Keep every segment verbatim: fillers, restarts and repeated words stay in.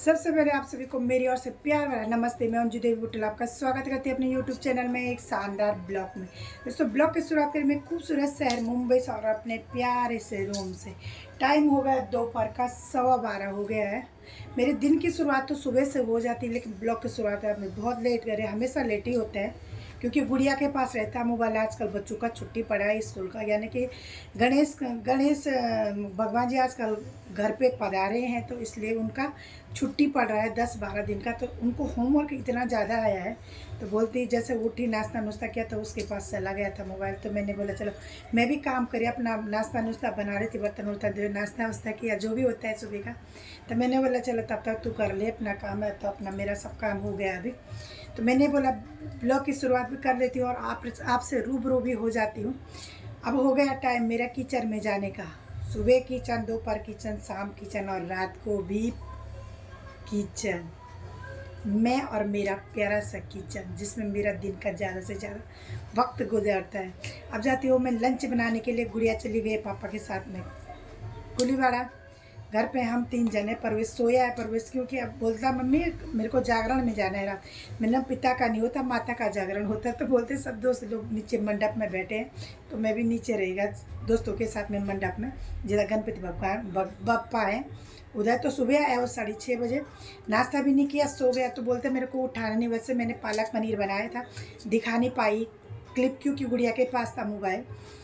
सबसे पहले आप सभी को मेरी ओर से प्यार भरा नमस्ते। मैं अंजू देवी बुटल आपका स्वागत करती हूँ अपने यूट्यूब चैनल में एक शानदार ब्लॉग में। दोस्तों ब्लॉग की शुरुआत करें मैं खूबसूरत शहर मुंबई से और अपने प्यारे से रूम से। टाइम हो गया दोपहर का सवा बारह हो गया है। मेरे दिन की शुरुआत तो सुबह से हो जाती है, लेकिन ब्लॉग की शुरुआत है मैं बहुत लेट करे, हमेशा लेट ही होते हैं क्योंकि गुड़िया के पास रहता है मोबाइल। आजकल बच्चों का छुट्टी पड़ा है स्कूल का, यानी कि गणेश गणेश भगवान जी आजकल घर पे पधारे हैं, तो इसलिए उनका छुट्टी पड़ रहा है दस बारह दिन का। तो उनको होमवर्क इतना ज़्यादा आया है, तो बोलती जैसे उठी नाश्ता नुश्ता किया तो उसके पास चला गया था मोबाइल। तो मैंने बोला चलो मैं भी काम करिए, अपना नाश्ता नुश्ता बना रही थी, बर्तन वर्तन नाश्ता वास्ता किया जो भी होता है सुबह का। तो मैंने बोला चलो तब तक तू कर ले अपना काम है, तो अपना मेरा सब काम हो गया अभी। तो मैंने बोला ब्लॉग की शुरुआत भी कर लेती हूँ और आप आपसे रूबरू भी हो जाती हूँ। अब हो गया टाइम मेरा किचन में जाने का। सुबह किचन, दोपहर किचन, शाम किचन और रात को भी किचन। मैं और मेरा प्यारा सा किचन जिसमें मेरा दिन का ज़्यादा से ज़्यादा वक्त गुजरता है। अब जाती हूँ मैं लंच बनाने के लिए। गुड़िया चली गई पापा के साथ में कुलीवाड़ा। घर पे हम तीन जने। परवेश सोया है, परवेश क्योंकि अब बोलता मम्मी मेरे को जागरण में जाना है रात। मैंने पिता का नहीं होता माता का जागरण होता है। तो बोलते सब दोस्त लोग नीचे मंडप में बैठे हैं, तो मैं भी नीचे रहेगा दोस्तों के साथ में मंडप में, जिधर गणपति भगवान बप्पा है उधर। तो सुबह आया वो साढ़े छः बजे, नाश्ता भी नहीं किया, सो गया। तो बोलते मेरे को उठाना नहीं। वैसे मैंने पालक पनीर बनाया था, दिखा नहीं पाई क्लिप क्योंकि गुड़िया के पास था मोबाइल,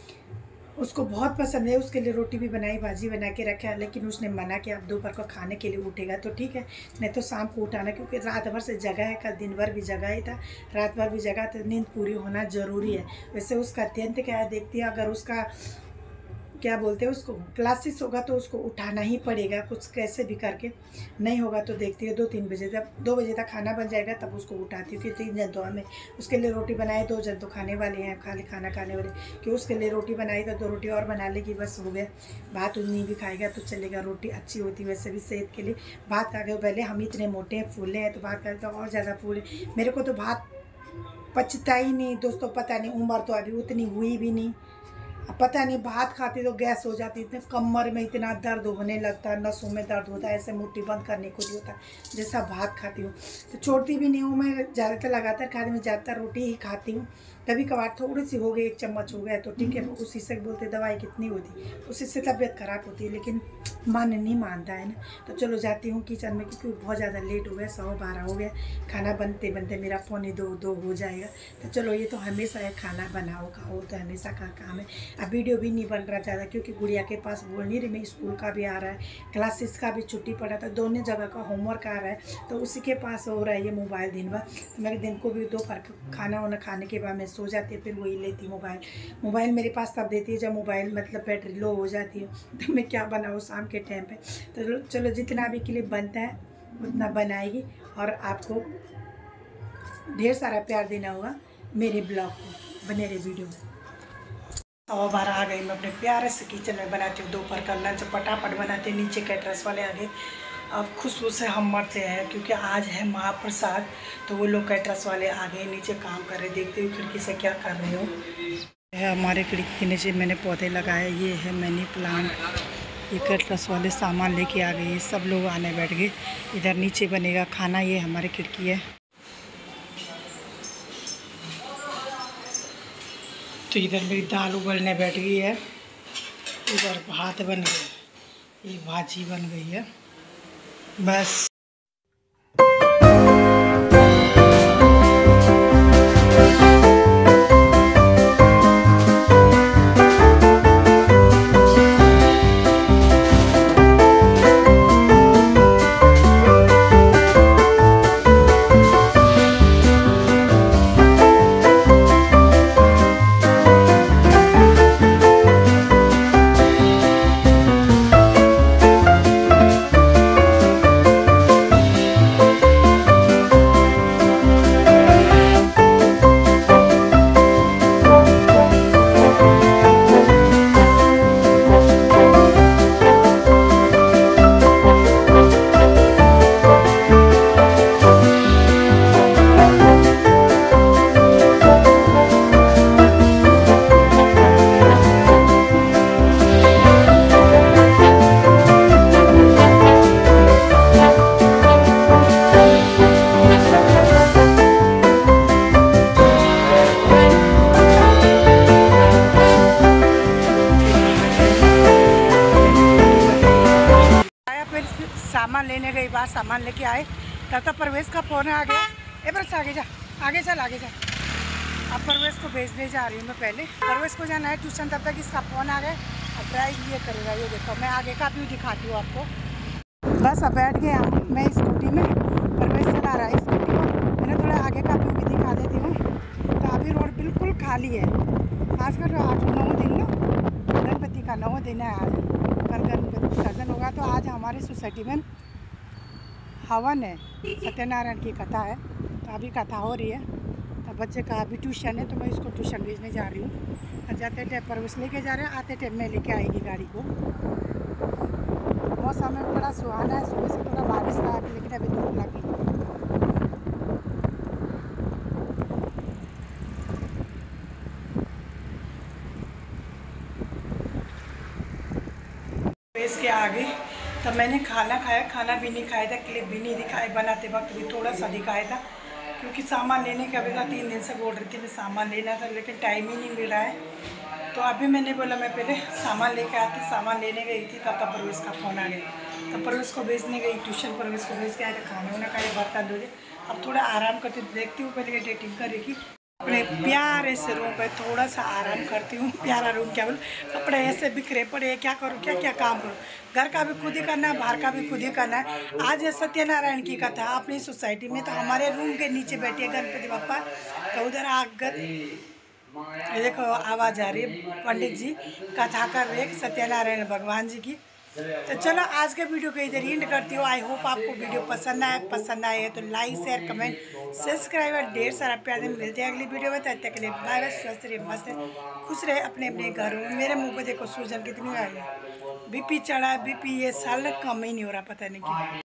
उसको बहुत पसंद है। उसके लिए रोटी भी बनाई, भाजी बना के रखा, लेकिन उसने मना किया अब दोपहर को खाने के लिए उठेगा तो ठीक है, नहीं तो शाम को उठाना, क्योंकि रात भर से जगा है। कल दिन भर भी जगा ही था, रात भर भी जगा, तो नींद पूरी होना ज़रूरी है। वैसे उसका अत्यंत क्या है देखती है, अगर उसका क्या बोलते हैं उसको क्लासेस होगा तो उसको उठाना ही पड़ेगा कुछ कैसे भी करके। नहीं होगा तो देखती है दो तीन बजे तक दो बजे तक खाना बन जाएगा तब उसको उठाती हूँ कि तीन जन तो हमें उसके लिए रोटी बनाए, दो जन तो खाने वाले हैं खाली खाना खाने वाले, कि उसके लिए रोटी बनाई तो दो रोटी और बना लेगी बस हो गया। भात नहीं भी खाएगा तो चलेगा, रोटी अच्छी होती है वैसे भी सेहत के लिए। भात खा गए पहले हम इतने मोटे हैं फूले हैं, तो भात खा तो और ज़्यादा फूले। मेरे को तो भात पचता ही नहीं दोस्तों, पता नहीं उम्र तो अभी उतनी हुई भी नहीं, पता नहीं भात खाती तो गैस हो जाती, इतने कमर में इतना दर्द होने लगता है, नसों में दर्द होता है, ऐसे मुट्ठी बंद करने को नहीं होता जैसा भात खाती हूँ। तो छोड़ती भी नहीं हूँ मैं, ज़्यादातर लगातार खाती, मैं ज़्यादातर रोटी ही खाती हूँ। कभी कभार थोड़ी सी हो गई, एक चम्मच हो गया तो ठीक है, उसी से बोलते दवाई कितनी होती, उसी से तबीयत खराब होती है, लेकिन मन नहीं मानता है ना। तो चलो जाती हूँ किचन में, क्योंकि बहुत ज़्यादा लेट हो गया, सवा बारह हो गया, खाना बनते बनते मेरा पौने दो दो हो जाएगा। तो चलो ये तो हमेशा है, खाना बनाओ खाओ तो हमेशा का काम है। अब वीडियो भी नहीं बन रहा ज़्यादा, क्योंकि गुड़िया के पास बोल नहीं रही मैं, स्कूल का भी आ रहा है, क्लासेस का भी छुट्टी पड़ा था, दोनों जगह का होमवर्क आ रहा है, तो उसी के पास हो रहा है ये मोबाइल दिन भर। तो मैं दिन को भी दोपहर खाना वाना खाने के बाद मैं सो जाती है, फिर वही लेती मोबाइल। मोबाइल मेरे पास तब देती है जब मोबाइल मतलब बैटरी लो हो जाती है, तो मैं क्या बनाऊँ शाम के टाइम पे। तो चलो जितना भी क्लिप बनता है उतना बनाएगी, और आपको ढेर सारा प्यार देना होगा मेरे ब्लॉग को, बने रहे वीडियो में। सवा बारह आ गई, मैं अपने प्यारे से किचन में बनाती हूँ दोपहर का लंच, फटाफट बनाते। नीचे कैटरस वाले आ गए, अब खुशबू से हम मरते हैं क्योंकि आज है महाप्रसाद, तो वो लोग कैटरस वाले आ गए नीचे काम कर रहे। देखते हुए खिड़की से क्या कर रहे हो। है हमारे खिड़की के नीचे मैंने पौधे लगाए, ये है मनी प्लांट। ये कैटरस वाले सामान लेके आ गए, सब लोग आने बैठ गए। इधर नीचे बनेगा खाना, ये हमारी खिड़की है। तो इधर मेरी दाल उबलने बैठ गई है, इधर भात बन गया, ये भाजी बन गई है बस। सामान लेने गई बात, सामान लेके आए तब तक परवेश का फ़ोन आ गया। ए बस आगे जा, आगे चल, आगे जा। अब परवेश को भेजने जा रही हूँ मैं। पहले परवेश को जाना है ट्यूशन, तब तक इसका फ़ोन आ गया। अब ड्राइव ये करेगा, ये देखो मैं आगे का व्यू दिखाती हूँ आपको। बस अब बैठ गए हम, मैं स्कूटी में, परवेश चला रहा है स्कूटी को। मैंने थोड़ा आगे का व्यू भी दिखा देती हूँ। तो अभी रोड बिल्कुल खाली है। आज का आज नौ दिन ना, गणपति का नौ दिन है आज। कल गणपति विसर्जन होगा, तो आज हमारी सोसाइटी में हवन है, सत्यनारायण की कथा है। तो अभी कथा हो रही है। तो बच्चे का अभी ट्यूशन है, तो मैं इसको ट्यूशन भेजने जा रही हूँ। जाते टाइम परवेश लेके जा रहे हैं, आते टाइम मैं लेके आएगी गाड़ी को। मौसम में बड़ा सुहाना है, सुबह से थोड़ा बारिश था लेकिन अभी धूप लगी। इसके आगे तब मैंने खाना खाया, खाना भी नहीं खाया था, क्लिप भी नहीं दिखाया, बनाते वक्त भी थोड़ा सा दिखाया था क्योंकि सामान लेने का भी था। तीन दिन से बोल रही थी मैं सामान लेना था, लेकिन टाइम ही नहीं मिल रहा है। तो अभी मैंने बोला मैं पहले सामान लेके आती, सामान लेने गई थी तब तक परवेश का फ़ोन आ गया। तब परवेश को भेजने गई ट्यूशन, परवेश को भेज के आए, खाना वाना खाए, बर्तन धोए। अब थोड़ा आराम करते देखती हूँ, पहले डेटिंग करेगी। अपने प्यारे से रूम पे थोड़ा सा आराम करती हूँ। प्यारा रूम क्या बोल, कपड़े ऐसे बिखरे पड़े, क्या करूँ, क्या क्या काम करूँ। घर का भी खुद ही करना है, बाहर का भी खुद ही करना है। आज है सत्यनारायण की कथा अपनी सोसाइटी में, तो हमारे रूम के नीचे बैठे गणपति बप्पा। तो उधर आकर देखो आवाज़ आ रही है, पंडित जी कथा कर रहे सत्यनारायण भगवान जी की। तो चलो आज के वीडियो को इधर एंड करती हूँ। आई होप आपको वीडियो पसंद आए, पसंद आए तो लाइक शेयर कमेंट सब्सक्राइब और ढेर सारा प्यार। मिलते हैं अगली वीडियो में, तब तक के लिए बाय बाय। स्वस्थ रहे, मस्त रहे, खुश रहे अपने अपने घरों में। मेरे मुंह पे देखो सूजन कितनी आई है, बीपी चढ़ा, बीपी ये साल कम ही नहीं हो रहा, पता नहीं क्यों।